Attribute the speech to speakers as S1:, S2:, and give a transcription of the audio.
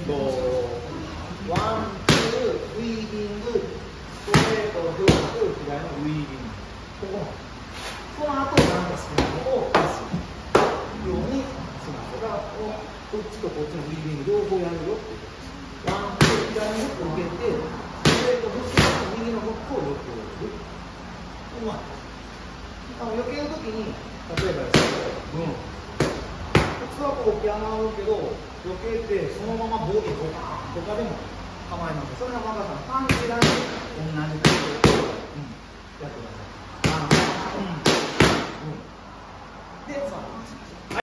S1: ワン、ツー、ウィービング、ストレート、フック、左のウィービング。ここその後なんかスナップを出すようにします。だからこっちとこっちのウィービング両方やるよっていう。ワン、ツー、左のフック受けて、ストレート、フック、右のフックをよくやる。うまい。避けるときに、例えばですね、普通はこう起き上がるけど、避けてそのままボディとかでも構いません。それが若さのパンチライン同じことを、やってください。で、